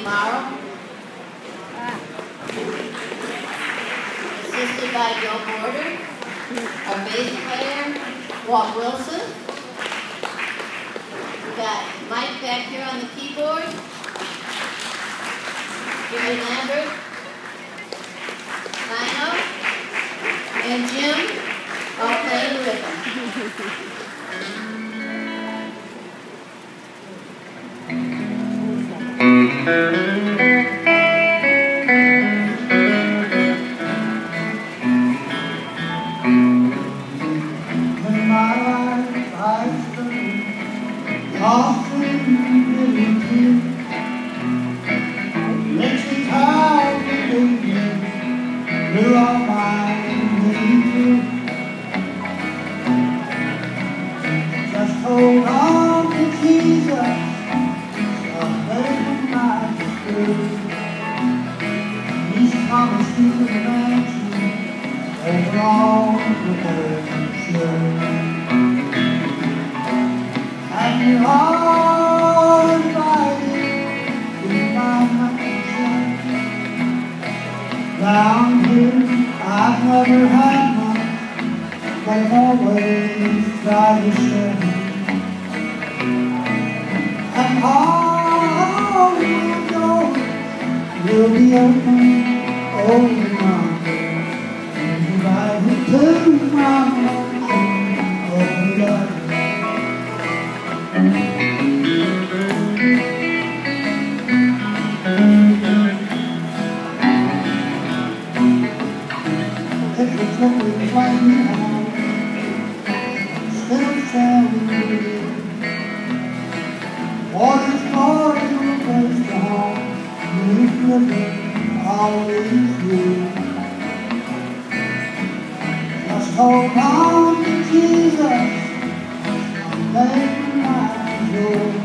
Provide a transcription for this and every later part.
Morrow, assisted by Joe Porter, our bass player, Walt Wilson. We got Mike back here on the keyboard, Jimmy Lambert, Lino, and Jim, all playing the rhythm. When my life I strayed, lost in liberty, Richard tired the days, blew all my way. Just hold on to Jesus, salvation might be through. He's promised you the mansion over all the burden sure. And you're all invited to my mansion. Down here I've never had much, but I'm always try to share. And all your doors will be open, open arms. Invited to my mansion, oh Lord. If it's what we find now, still standing here. Water's flowing in the place to home, new river always blue. Just hold on to Jesus, making life yours.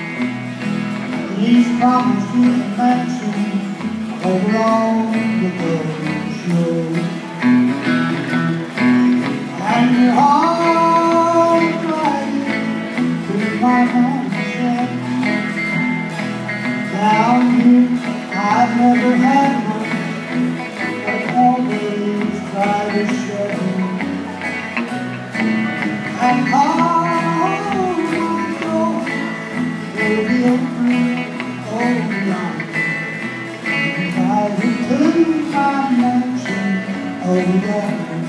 He's promised you a mansion over all the golden shore. And you're all invited to my mansion. Down here I've never had much, but always try to share. And all my doors will be open, open. Invited to my mansion, oh yeah.